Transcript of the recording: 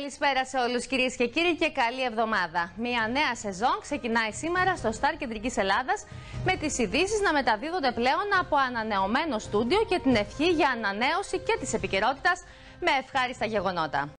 Καλησπέρα σε όλους κυρίες και κύριοι και καλή εβδομάδα. Μια νέα σεζόν ξεκινάει σήμερα στο Σταρ Κεντρικής Ελλάδας με τις ειδήσεις να μεταδίδονται πλέον από ανανεωμένο στούντιο και την ευχή για ανανέωση και της επικαιρότητας με ευχάριστα γεγονότα.